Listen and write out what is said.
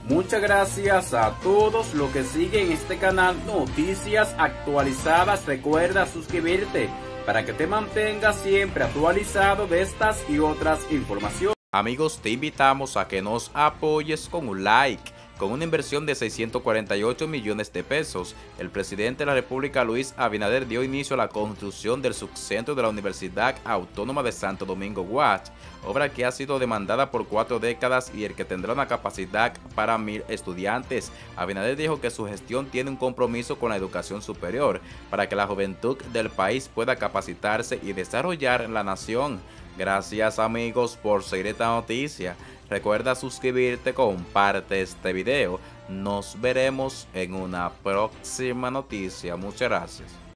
Muchas gracias a todos los que siguen este canal Noticias Actualizadas. Recuerda suscribirte para que te mantengas siempre actualizado de estas y otras informaciones. Amigos, te invitamos a que nos apoyes con un like. Con una inversión de 648 millones de pesos, el presidente de la República, Luis Abinader, dio inicio a la construcción del subcentro de la Universidad Autónoma de Santo Domingo UAS, obra que ha sido demandada por 4 décadas y el que tendrá una capacidad para 1000 estudiantes. Abinader dijo que su gestión tiene un compromiso con la educación superior para que la juventud del país pueda capacitarse y desarrollar la nación. Gracias amigos por seguir esta noticia. Recuerda suscribirte, comparte este video. Nos veremos en una próxima noticia. Muchas gracias.